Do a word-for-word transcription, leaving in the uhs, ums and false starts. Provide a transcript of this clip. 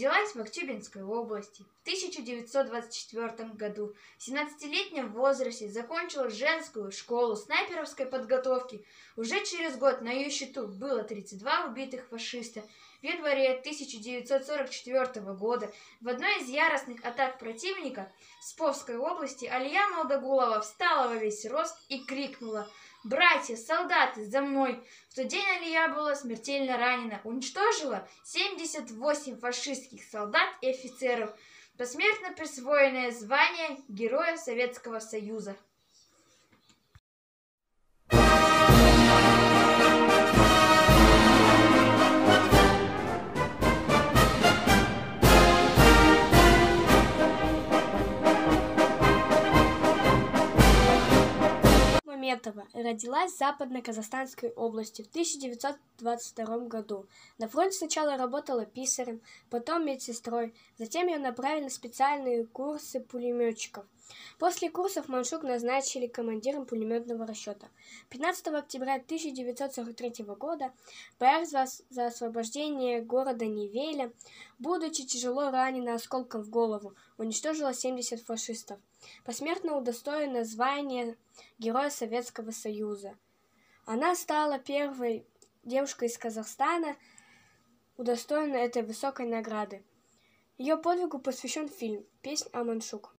Родилась в Актюбинской области в тысяча девятьсот двадцать четвёртом году. В семнадцатилетнем возрасте закончила женскую школу снайперовской подготовки. Уже через год на ее счету было тридцать два убитых фашиста. В январе тысяча девятьсот сорок четвёртого года в одной из яростных атак противника в Псковской области Алия Молдогулова встала во весь рост и крикнула: «Братья, солдаты, за мной!» В тот день Алия была смертельно ранена, уничтожила семьдесят восемь фашистских солдат и офицеров, посмертно присвоенное звание Героя Советского Союза. Мамедова родилась в Западно-Казахстанской области в тысяча девятьсот двадцать втором году. На фронте сначала работала писарем, потом медсестрой, затем ее направили на специальные курсы пулеметчиков. После курсов Маншук назначили командиром пулеметного расчета. пятнадцатого октября тысяча девятьсот сорок третьего года в боях за, за освобождение города Невеля, будучи тяжело ранена осколком в голову, уничтожила семьдесят фашистов. Посмертно удостоена звания Героя Советского Союза. Она стала первой девушкой из Казахстана, удостоенной этой высокой награды. Ее подвигу посвящен фильм «Песнь о Маншук».